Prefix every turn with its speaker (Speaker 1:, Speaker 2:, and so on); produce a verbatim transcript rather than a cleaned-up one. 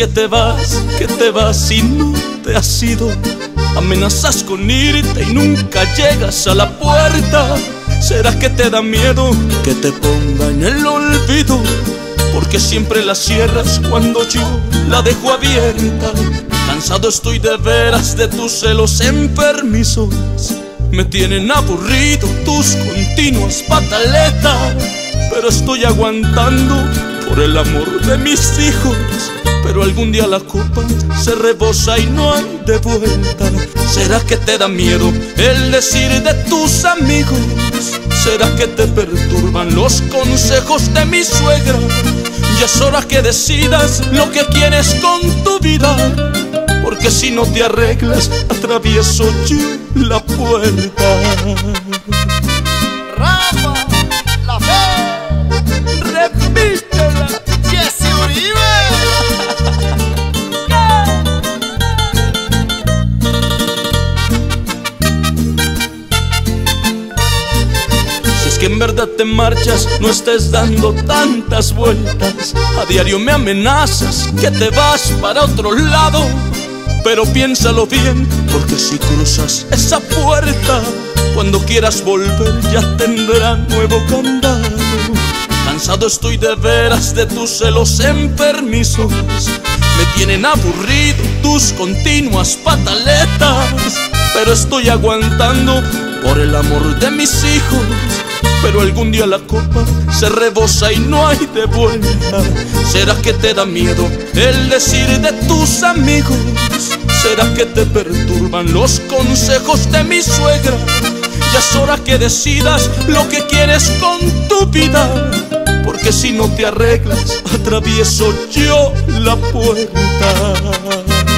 Speaker 1: que te vas, que te vas y no te has ido. Amenazas con irte y nunca llegas a la puerta. ¿Será que te da miedo que te ponga en el olvido? Porque siempre la cierras cuando yo la dejo abierta. Cansado estoy de veras de tus celos enfermizos. Me tienen aburrido tus continuas pataletas. Pero estoy aguantando por el amor de mis hijos. Pero algún día la copa se rebosa y no hay de vuelta. ¿Será que te da miedo el decir de tus amigos? ¿Será que te perturban los consejos de mi suegra? Ya es hora que decidas lo que quieres con tu vida. Porque si no te arreglas, atravieso yo la puerta.
Speaker 2: Rafa, la fe,
Speaker 1: repítela,
Speaker 2: Jesse Uribe.
Speaker 1: Si es que en verdad te marchas, no estés dando tantas vueltas. A diario me amenazas que te vas para otro lado. Pero piénsalo bien, porque si cruzas esa puerta, cuando quieras volver ya tendrá nuevo candado. Cansado estoy de veras de tus celos enfermizos. Me tienen aburrido tus continuas pataletas. Pero estoy aguantando por el amor de mis hijos. Pero algún día la copa se rebosa y no hay de vuelta. ¿Será que te da miedo el decir de tus amigos? ¿Será que te perturban los consejos de mi suegra? Ya es hora que decidas lo que quieres con tu vida. Porque si no te arreglas, atravieso yo la puerta.